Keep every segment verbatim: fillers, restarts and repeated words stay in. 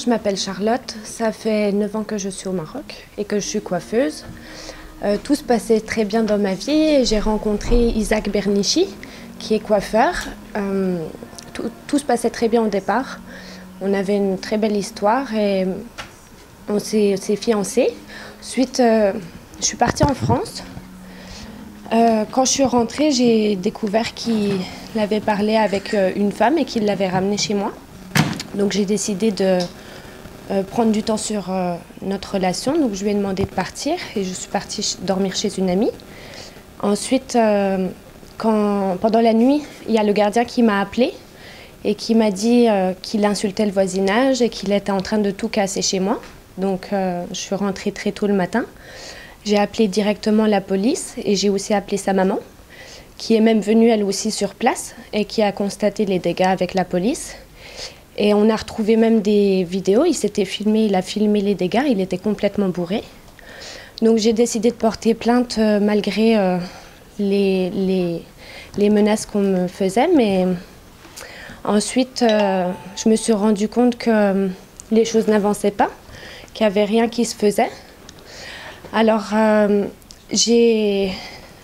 m'appelle Charlotte, ça fait neuf ans que je suis au Maroc et que je suis coiffeuse. Euh, tout se passait très bien dans ma vie et j'ai rencontré Isaac Bernichi, qui est coiffeur. Euh, tout, tout se passait très bien au départ. On avait une très belle histoire et on s'est fiancés. Ensuite, euh, je suis partie en France. Euh, quand je suis rentrée, j'ai découvert qu'il avait parlé avec une femme et qu'il l'avait ramenée chez moi. Donc j'ai décidé de euh, prendre du temps sur euh, notre relation. Donc je lui ai demandé de partir et je suis partie dormir chez une amie. Ensuite, euh, quand, pendant la nuit, il y a le gardien qui m'a appelée et qui m'a dit euh, qu'il insultait le voisinage et qu'il était en train de tout casser chez moi. Donc euh, je suis rentrée très tôt le matin. J'ai appelé directement la police et j'ai aussi appelé sa maman, qui est même venue elle aussi sur place et qui a constaté les dégâts avec la police. Et on a retrouvé même des vidéos, il s'était filmé, il a filmé les dégâts, il était complètement bourré. Donc j'ai décidé de porter plainte euh, malgré euh, les, les, les menaces qu'on me faisait. Mais ensuite, euh, je me suis rendu compte que euh, les choses n'avançaient pas, qu'il n'y avait rien qui se faisait. Alors euh, j'ai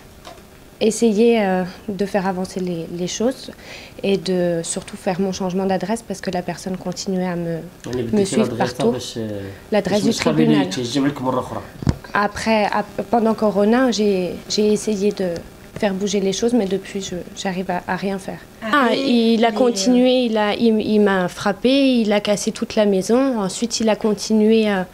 essayé euh, de faire avancer les, les choses et de surtout faire mon changement d'adresse parce que la personne continuait à me, me suivre partout. L'adresse du tribunal. Après, après, pendant Corona, j'ai essayé de faire bouger les choses, mais depuis, j'arrive à, à rien faire. Ah, il a continué, il m'a il, il frappé, il a cassé toute la maison. Ensuite, il a continué à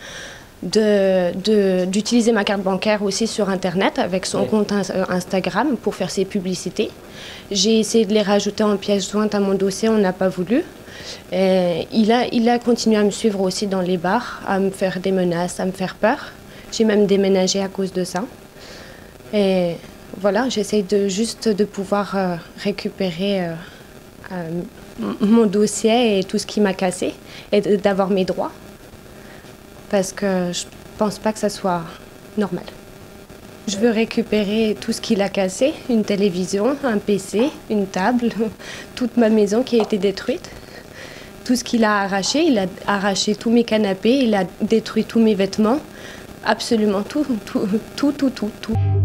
d'utiliser ma carte bancaire aussi sur Internet avec son oui. compte Instagram pour faire ses publicités. J'ai essayé de les rajouter en pièce jointe à mon dossier, on n'a pas voulu. Et il, a, il a continué à me suivre aussi dans les bars, à me faire des menaces, à me faire peur. J'ai même déménagé à cause de ça. Et voilà, j'essaye de, juste de pouvoir euh, récupérer euh, euh, mon dossier et tout ce qui m'a cassé et d'avoir mes droits. Parce que je pense pas que ça soit normal. Je veux récupérer tout ce qu'il a cassé, une télévision, un P C, une table, toute ma maison qui a été détruite. Tout ce qu'il a arraché, il a arraché tous mes canapés, il a détruit tous mes vêtements, absolument tout, tout, tout, tout, tout, tout.